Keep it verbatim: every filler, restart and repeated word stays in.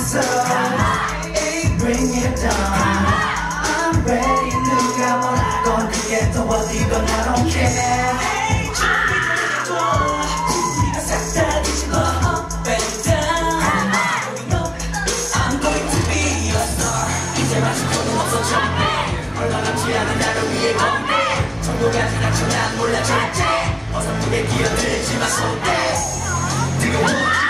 So, hey, bring it on. I'm ready, 누가 뭐라건 그게 또 어디건 I don't care. Hey, 준비되고 우리가 싹 다 뒤집어 up and down. You know I'm going to be a star. 이제 마치 조금 없어져. 얼마 남지 않은 나를 위해 건데 정도까지 닥쳐 난 몰라 절대 어설프게 끼어들지 마 손대 뜨거워